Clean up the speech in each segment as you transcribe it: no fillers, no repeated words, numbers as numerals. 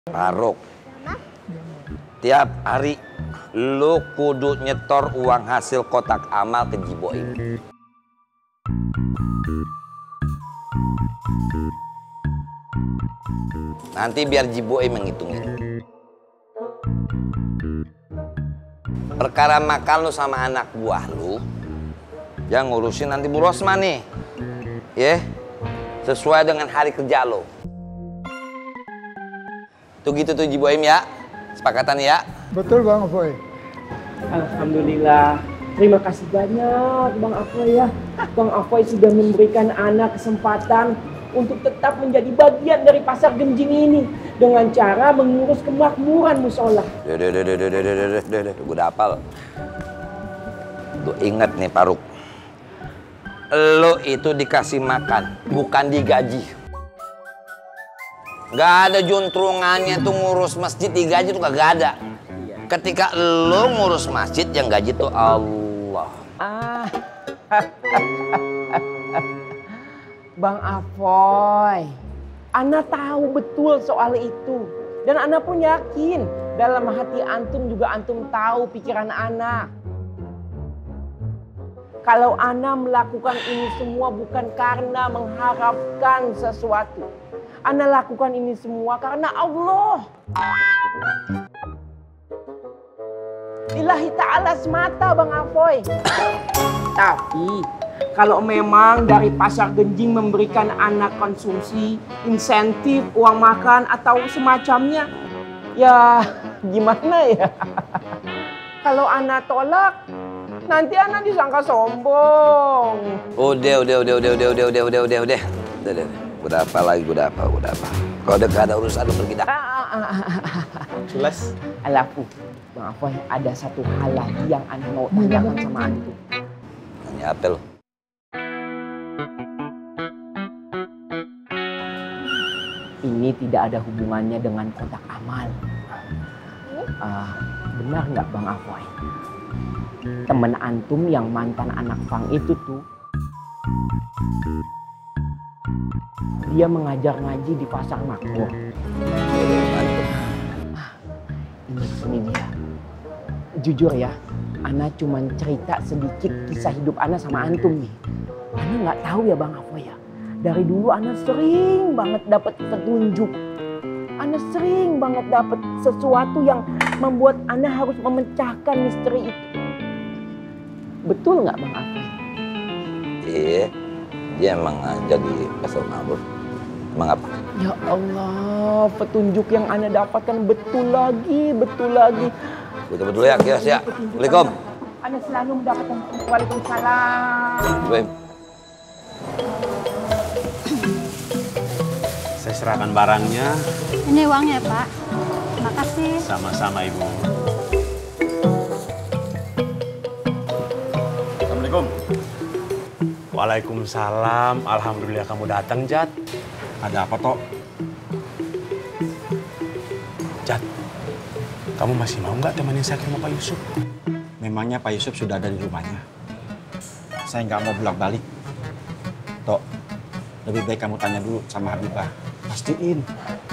Faruk, tiap hari lu kudu nyetor uang hasil kotak amal ke Jiboim. Nanti biar Jiboim yang ngitungin. Perkara makan lu sama anak buah lu, yang ngurusin nanti Bu Rosman nih. Ya, sesuai dengan hari kerja lo. Tuh gitu tuh Jiboim ya, sepakatan ya. Betul Bang Afoy. Alhamdulillah, terima kasih banyak Bang Afoy ya. Bang Afoy sudah memberikan anak kesempatan untuk tetap menjadi bagian dari pasar Genjing ini dengan cara mengurus kemakmuran musola. Udah, udah hafal. Tuh inget nih Faruk, lo itu dikasih makan, bukan digaji. Gak ada juntrungannya tuh ngurus masjid digaji tuh kagak ada. Ketika lo ngurus masjid yang gaji tuh Allah. Bang Afoy, Ana tahu betul soal itu. Dan Ana pun yakin dalam hati antum juga antum tahu pikiran Ana. Kalau Ana melakukan ini semua bukan karena mengharapkan sesuatu. Ana lakukan ini semua karena Allah. Lillahi ta'ala semata Bang Afoy. Tapi kalau memang dari pasar Genjing memberikan anak konsumsi, insentif, uang makan atau semacamnya, ya gimana ya? Kalau Ana tolak, nanti Ana disangka sombong. Udah. Udah apa lagi, udah apa. Kalau udah gak ada urusan lu pergi dah. Jelas. Alafu, Bang Afoy, ada satu hal lagi yang Ana mau tanyakan sama antum. Tanya apa lu? Ini tidak ada hubungannya dengan kotak amal. Benar nggak Bang Afoy? Temen antum yang mantan anak pang itu tuh, dia mengajar ngaji di pasar makmur. Ini dia. Jujur ya, Ana cuma cerita sedikit kisah hidup Ana sama antum nih. Ana nggak tahu ya Bang Afoy ya. Dari dulu Ana sering banget dapat petunjuk. Ana sering banget dapat sesuatu yang membuat Ana harus memecahkan misteri itu. Betul nggak Bang Afoy? Iya, dia emang ngajar di pasar makmur. Emang apa? Ya Allah, petunjuk yang Ana dapatkan betul lagi. Gue coba dulu ya, kios ya. Assalamualaikum. Ana selalu mendapatkan. Waalaikumsalam. Boim. Saya serahkan barangnya. Ini uangnya Pak. Makasih. Sama-sama Ibu. Assalamualaikum. Waalaikumsalam. Alhamdulillah kamu datang, Jat. Ada apa, Tok? Jat, kamu masih mau nggak temenin saya ke rumah Pak Yusuf? Memangnya Pak Yusuf sudah ada di rumahnya? Saya nggak mau bolak-balik. Tok, lebih baik kamu tanya dulu sama Habibah. Pastiin.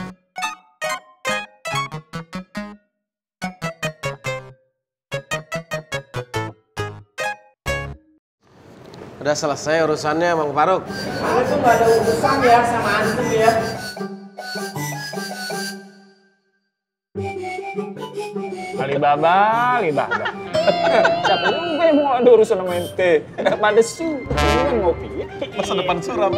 Udah selesai urusannya Bang Faruk? Ana tuh nggak ada urusan ya sama antum ya. Alibaba. Siapa yang mau ada urusan sama ente? Pada su, ini ngopi. Masa depan suram.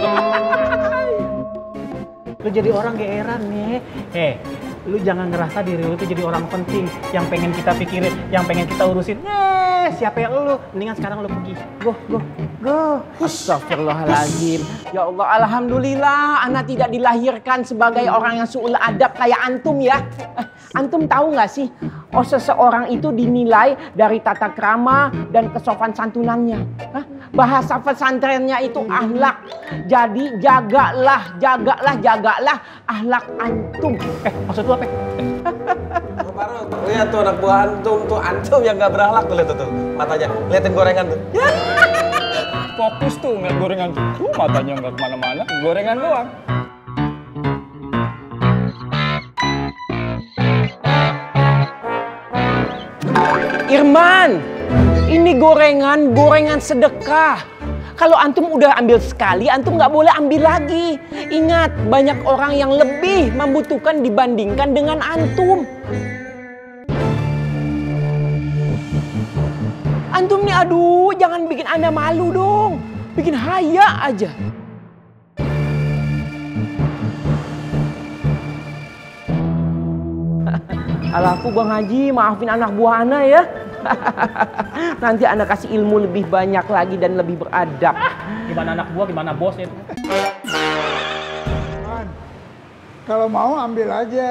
Lu jadi orang geeran nih. Lu jangan ngerasa diri lu tuh jadi orang penting yang pengen kita pikirin, yang pengen kita urusin. Siapa yang lu? Mendingan sekarang lu pergi. Go. Astagfirullahaladzim. Ya Allah, alhamdulillah Ana tidak dilahirkan sebagai orang yang su'ul adab kayak antum ya. Antum tahu nggak sih? Oh, seseorang itu dinilai dari tata krama dan kesopan santunannya. Bahasa pesantrennya itu akhlak. Jadi jagalah akhlak antum. Maksud lu apa? Bang Faruk, lihat tuh anak buah antum yang gak berakhlak tuh, lihat tuh matanya. Liatin gorengan tuh. Fokus tuh ngeliat gorengan tuh. Matanya nggak kemana-mana, gorengan doang. Firman, ini gorengan sedekah. Kalau antum udah ambil sekali, antum nggak boleh ambil lagi. Ingat, banyak orang yang lebih membutuhkan dibandingkan dengan antum. Antum nih, aduh, jangan bikin Anda malu dong. Bikin haya aja. Alafu Bang Haji, maafin anak buah Ana ya. Nanti Ana kasih ilmu lebih banyak lagi dan lebih beradab. Gimana anak gua, gimana bos itu? Kalau mau ambil aja.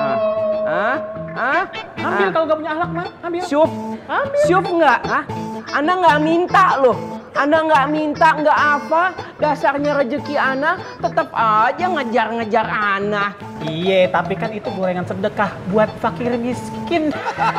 Ambil kalau gak punya akhlak mah, ambil. Syuf nggak? Anda nggak minta loh. Anda nggak minta, nggak apa. Dasarnya rezeki Ana tetap aja ngejar-ngejar Ana. Iya, tapi kan itu gorengan sedekah buat fakir miskin.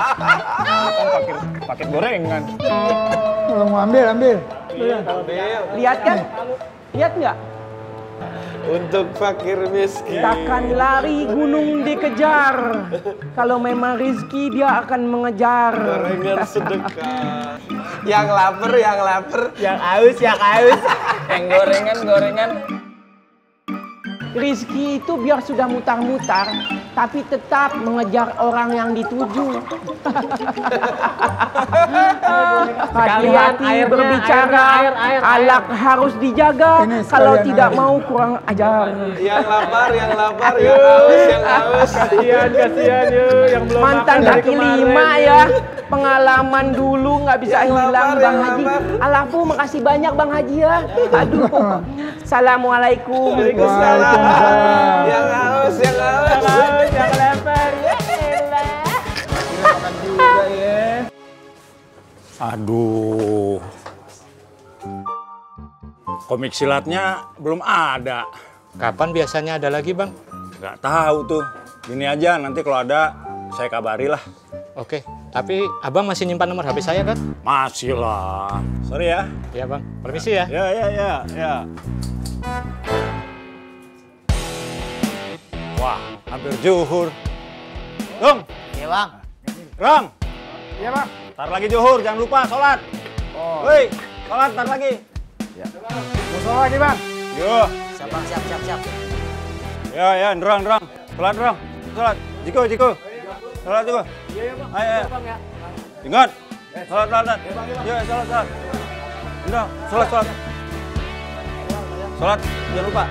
Pakai gorengan. Kalau mau ambil. Lihat kan? Lihat nggak? Untuk fakir miskin. Takkan lari gunung dikejar. Kalau memang rizki dia akan mengejar. Gorengan sedekah. Yang lapar. Yang aus. Yang gorengan. Rizki itu biar sudah mutar-mutar, tapi tetap mengejar orang yang dituju. Hati-hati berbicara, alak harus dijaga. Kalau tidak mau kurang ajar. Yang lapar, yang haus. Kasihan yuk yang belum Mantan makan dari kaki kemarin. 5 ya. Pengalaman dulu nggak bisa Yang hilang lapar, Bang yang Haji. lapar. Alafu makasih banyak Bang Haji ya. Aduh. Assalamualaikum. Waalaikumsalam. Yang haus. Yang lapar. Ya elah. Makan juga ya. Aduh. Komik silatnya belum ada. Kapan biasanya ada lagi, Bang? Nggak tahu tuh. Gini aja, nanti kalau ada saya kabari lah. Oke, tapi Abang masih nyimpan nomor HP saya kan? Masih lah. Sorry ya. Iya, Bang. Permisi ya. Ya. Wah, hampir zuhur. Dong. Iya bang. Ram. Iya bang. Ntar lagi zuhur, jangan lupa sholat. Woi, sholat ntar lagi. Mau sholat lagi bang. Yo. Siap bang, siap. Ya, nerang. Sholat, nerang. Sholat. Jiko. Sholat, Jiko. Iya, Bang. Ayo. Ingat. Sholat. Ya, sholat. Nerang, sholat. Sholat, jangan lupa.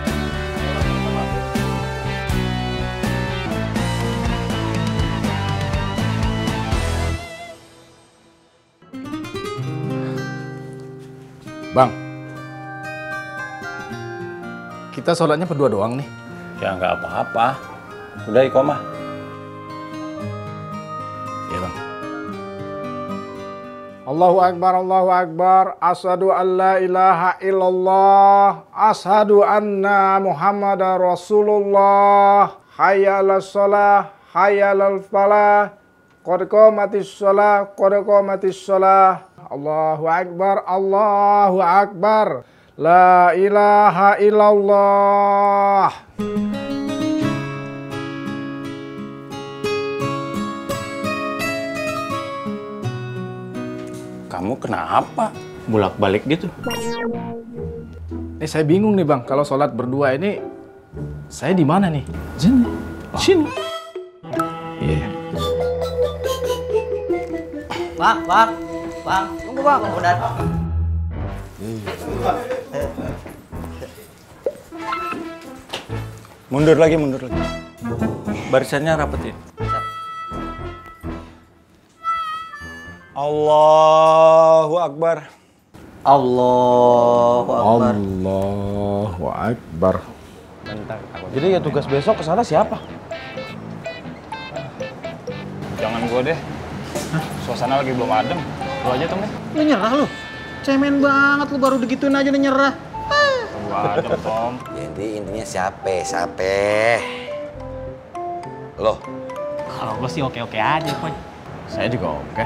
Bang, kita sholatnya berdua doang nih. Ya nggak apa-apa. Udah iqomah. Iya bang. Allahu Akbar. Asyhadu an la ilaha illallah. Asyhadu anna Muhammadar Rasulullah. Hayya 'alas shalah, hayya 'alal falah. Qad qamatis shalah. Allahu Akbar. La ilaha illallah. Kamu kenapa? Bolak-balik gitu. Ini saya bingung nih bang, kalau sholat berdua ini saya di mana nih? Sini. Iya. Bang. Tunggu bang. Udah. Mundur lagi. Barisannya rapetin. Allahu Akbar. Allahu Akbar. Jadi ya tugas besok ke sana siapa? Jangan gua deh. Suasana lagi belum adem. Lu aja, Tom. Lu nyerah lu. Cemen banget lu baru digituin aja udah nyerah. Gua adem, Tom. Jadi intinya siapa? Loh, Kalau gua sih oke-oke aja, Coy. Saya juga oke.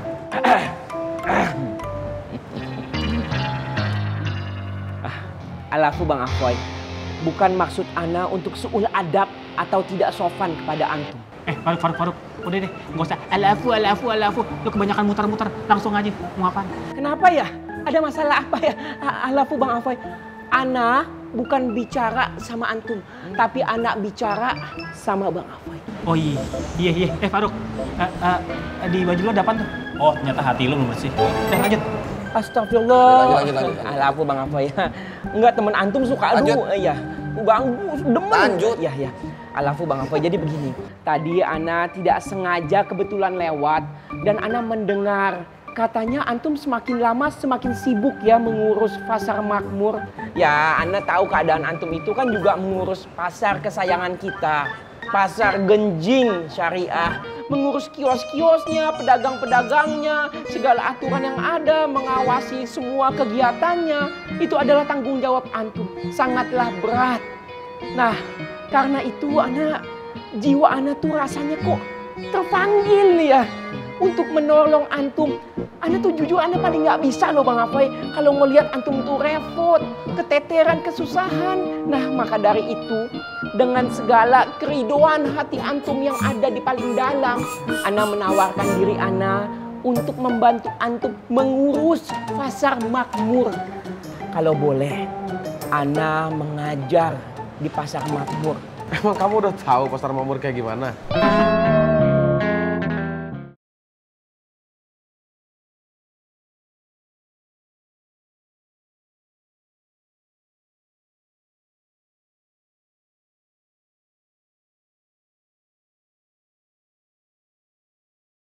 Alafu Bang Afoy, bukan maksud Ana untuk su'ul adab atau tidak sopan kepada antum. Faruk. Udah deh, nggak usah alafu. Lu kebanyakan muter-muter, langsung aja. Mau apa? Kenapa ya? Ada masalah apa ya? Alafu Bang Afoy. Ana bukan bicara sama antum, tapi anak bicara sama Bang Afoy. Oh iya. Faruk, di baju lu ada apa tuh? Oh, ternyata hati lu belum bersih. Udah lanjut. Astagfirullah. Lanjut. Alafu Bang Afoy. Enggak, temen antum suka aduh. Iya. Bang, demen. Lanjut. Iya. Alafu Bang Afoy, jadi begini. Tadi Ana tidak sengaja kebetulan lewat dan Ana mendengar katanya antum semakin lama semakin sibuk ya mengurus pasar makmur. Ya, Ana tahu keadaan antum itu kan juga mengurus pasar kesayangan kita. Pasar Genjing Syariah. Mengurus kios-kiosnya, pedagang-pedagangnya, segala aturan yang ada, mengawasi semua kegiatannya. Itu adalah tanggung jawab antum. Sangatlah berat. Nah, karena itu jiwa Ana tuh rasanya kok terpanggil ya untuk menolong antum. Ana tuh jujur Ana paling nggak bisa loh Bang Afoy kalau ngelihat antum tuh repot, keteteran, kesusahan. Nah maka dari itu dengan segala keridoan hati antum yang ada di paling dalam, Ana menawarkan diri Ana untuk membantu antum mengurus pasar makmur. Kalau boleh, Ana mengajar di pasar makmur. Emang kamu udah tahu pasar makmur kayak gimana?